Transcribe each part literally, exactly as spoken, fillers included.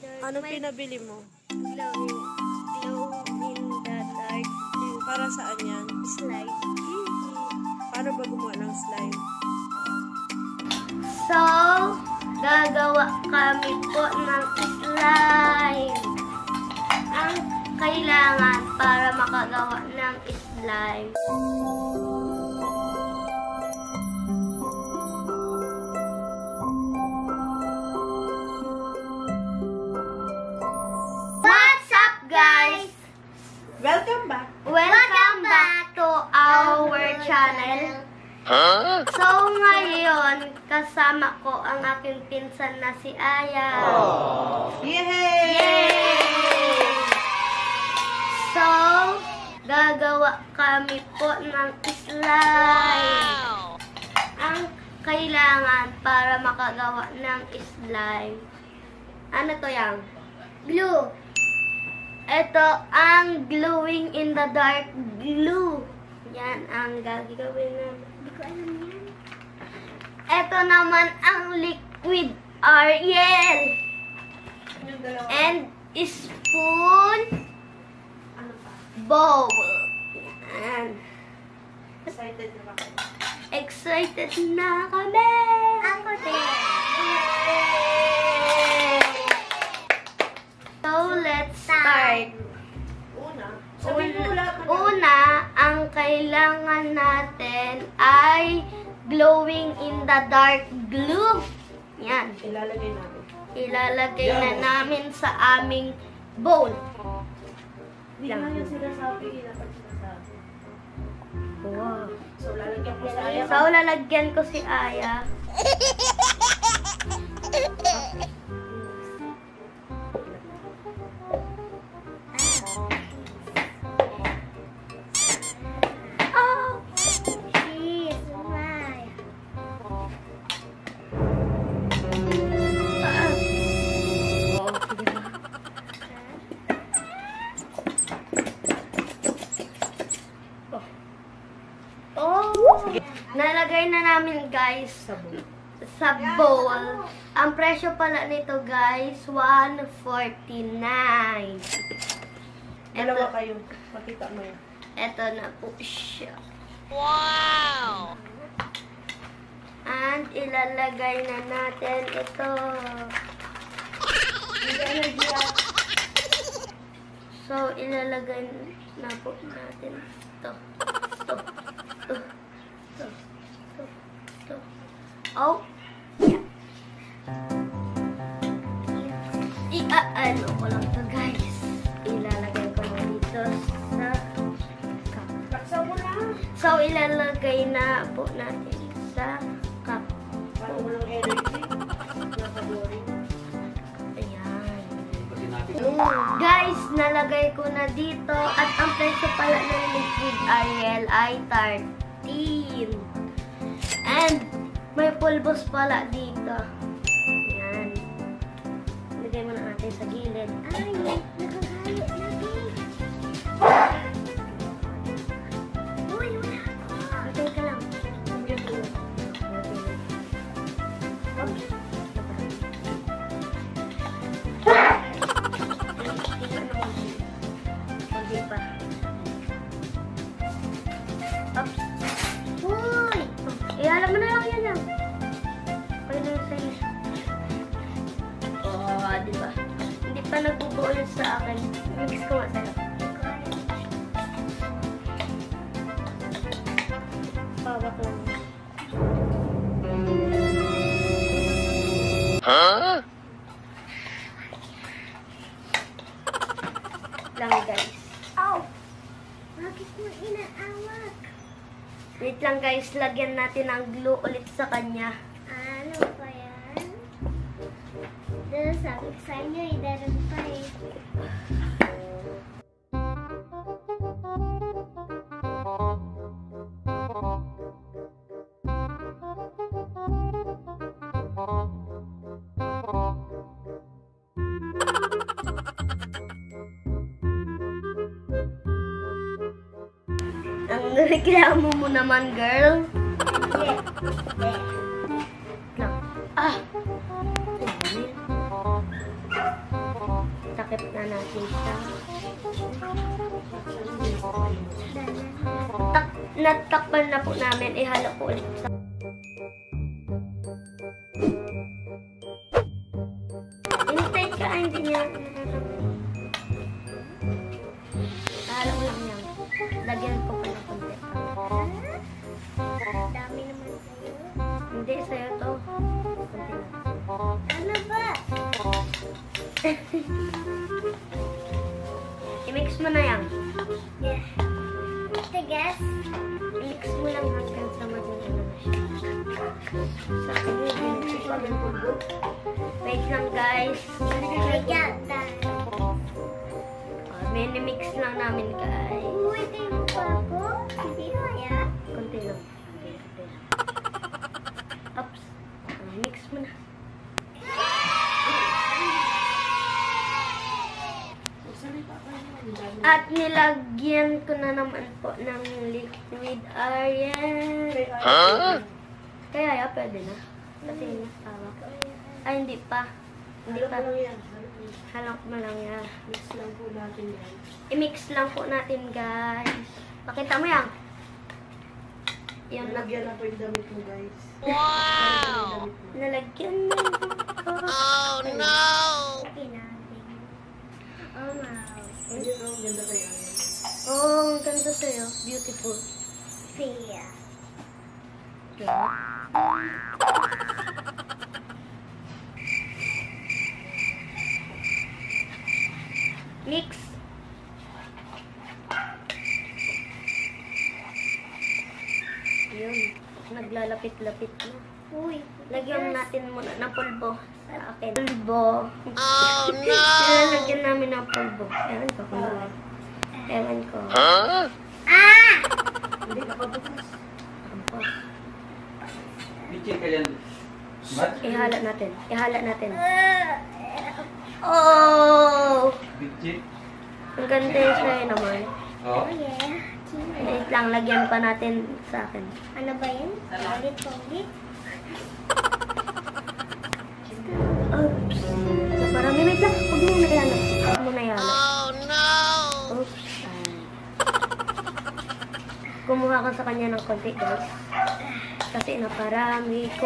Ano pinabili mo? Glow in, glow in the dark. Para saan yan? Slime. Paano ba gumawa ng slime? So, gagawa kami po ng slime. Ang kailangan para makagawa ng slime. What's up, guys? Welcome back! Welcome back to our channel. Huh? So, ngayon, kasama ko ang aking pinsan na si Ayah. Yay! Yay! So, gagawa kami po ng slime. Wow! Ang kailangan para makagawa ng slime. Ano to yan? Glue. Ito ang glowing in the dark glue. Yan ang gagawin namin. Hindi ko alam yan. Ito naman ang liquid Ariel. And spoon. Ano pa? Bowl. Yan. Excited na ba kayo? Excited na kami. Ako din. So, let's start. Una, Una, sabihin mo lahat na una, ang kailangan natin ay glowing in the dark glue. Yan. ilalagay namin. Ilalagay na namin sa aming bowl. Hindi nga yung sinasabi, dapat sinasabi. Wow. So, lalagyan ko sa Ayah. So, lalagyan ko si Ayah. Oh! She's mine. Oh! Nalagay na namin, guys, Sabon. sa bowl. Ang presyo pala nito, guys, one forty-nine. Dalawa kayo. Makita mo yun. Ito na po siya. Wow! And ilalagay na natin ito. So, ilalagay na po natin ito. Ito. Ito. Ito. Ito. Ito. Oh. Yeah. I-ano ko lang ito, guys. Ilalagay ko na dito sa cup. Laksa mo na. So, ilalagay na po natin sa cup. Parang walang energy. Nakaboring. Ayan. Guys, nalagay ko na dito. At ang presyo pala ng liquid Ariel ay thirteen. And may pulbos pala dito. Ayan. Lagay mo na natin sa gilid. Ay, nakagayot na din. Uy, wala ko. Matay ka lang. Oops. Hindi pa. Oops. Uy! Ihala mo na lang yan lang. Okay na yung sa'yo. Oh, diba? Hindi pa nagbubuo yun sa akin. Mix ko nga sa'yo. Bawak lang. Huh? Lang, guys. Ow! Bakit mo inaawak? Wait lang, guys. Lagyan natin ng glue ulit sa kanya. Ano pa yan? Doon sabi ko sa inyo, idaran pa eh. Ang reklamo mo naman, girl. Yeah. Yeah. Lang. Ah! natin siya. Tak natakpan na po namin. Ihalo po ulit sa... Hintay ka, hindi niya. Ihalo ko lang yan. Lagyan ko pa ng konti. Dami naman sa'yo. Hindi, sa'yo to. Konti lang. Ano ba? I-mix mo na yan. Yeah. Tigas. I-mix mo lang hanggang sa maging ano na siya. Sa akin yung i-mix ko ng pulbo. Wait lang guys. Tigas. Uh, may mix lang namin guys. Uy, tayo mo pa ako. Hindi mo ya. Konti lang. Konti, konti lang. Oops. Uh, mix mo na. At nilagyan ko na naman po ng liquid iron. Huh? Kaya ya, pwede na. Kasi nasawak. Ay, hindi pa. Hindi pa. Halak mo lang yan. Mix lang po natin yan. I-mix lang po natin, guys. Pakita mo yan. Yan na. Nalagyan na po yung damit mo, guys. Wow! Nalagyan na. Oh no! Okay natin. Oh, wow. Ayun, oh, ganda kayo. Oh, ang ganda sa'yo. Beautiful. Fia. Mix. Yun. Naglalapit-lapit na. Uy. Lagyan natin muna ng pulbo. Sa akin. Pulbo. Oh no! Nilalagyan namin ng pulbo. Ewan ko kung ano. Ewan ko. Huh? Ah! Hindi, nakabukas. Ampo. Picture ka yan. Mat? Ihala natin. Ihala natin. Uh, Oh! Picture? Ang ganda yung sa'yo naman. Oo. oh, yeah. Wait lang, lagyan pa natin sa akin. Ano ba yan? Ulit, ulit. Oops. Marami, wait lang. Huwag mo na yan. Huwag mo na yan. Oh no! Oops. Kumuha ka sa kanya ng konti, guys. Kasi naparami ko.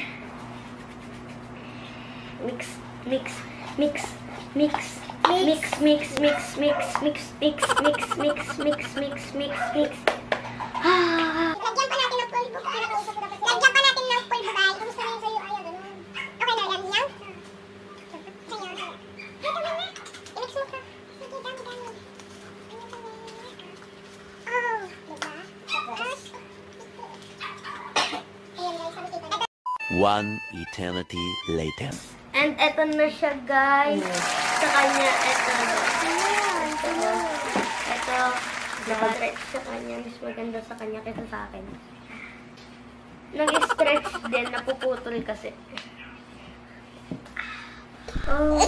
Mix, mix, mix, mix, mix, mix, mix, mix, mix, mix, mix, mix, mix, mix, mix, mix. Ah! Lagyan pa natin ng pulbo. Lagyan pa natin ng pulbo, guys. Kamusta na yun sa'yo? Ayaw, ganun. Okay na, yan yan. Sa'yo. Ay, tama na. I-mix mo ka. Sige, dami, dami. Oh, diba? Tapos, ayan guys, sabi kita. One eternity later. And eto na siya, guys. Sa kanya, eto. Ito. Ito. Naka-stretch sa kanya. Mas maganda sa kanya kaysa sa akin. Nag-stretch din. Napuputol kasi. Oh.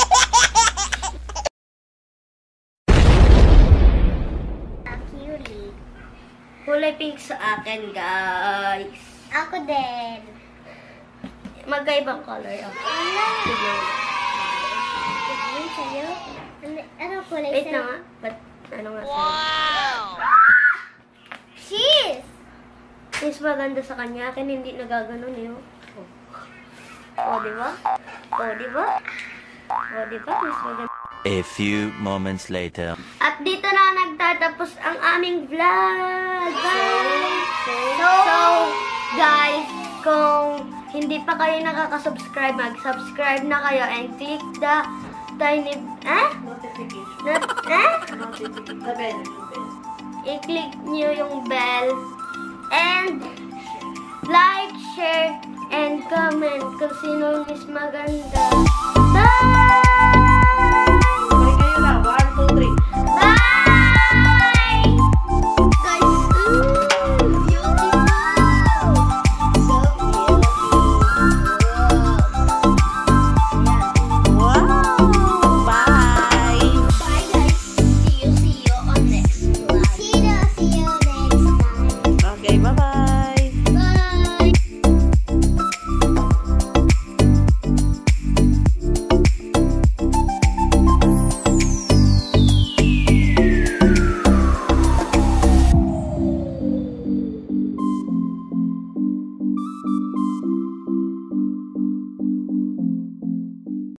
Ah, cutie. Kulay pink sa akin, guys. Ako din. Magkaibang color ako. Ano? Sige. Sige, sa'yo. Ano, ano kulay Wait sa'yo? na nga. But, ano nga sa'yo? Wow! Cheese! Mas maganda sa kanya. Akin hindi nagaganon eh. Oh, oh diba? Oh, diba? Oh, diba? Mas maganda. A few moments later. At dito na nagtatapos ang aming vlog. Guys. So, guys, kung hindi pa kayo nakaka-subscribe, mag-subscribe na kayo and click the tiny, eh? Notification. Not, eh? Notification. The bell. The bell. I-click nyo yung bell and like, share, and comment kung sino mas maganda.